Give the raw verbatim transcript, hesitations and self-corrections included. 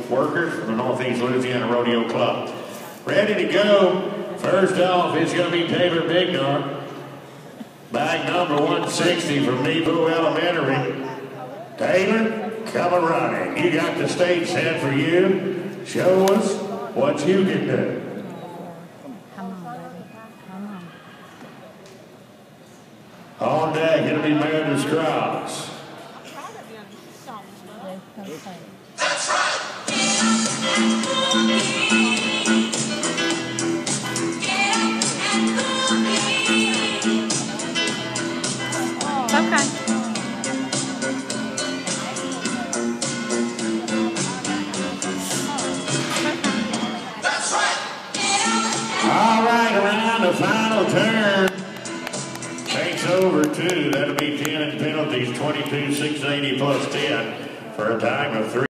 workers from the Northeast Louisiana Rodeo Club. Ready to go. First off, it's going to be Taylor Bignar. Bag number one sixty from Nebo Elementary. Taylor, come a running. You got the stage set for you. Show us what you can do. On deck, it'll be Meredith Cross. That's right. Okay. That's right. All right, around the final turn. Takes over two. That'll be ten in penalties, twenty-two, six eighty plus ten for a time of three.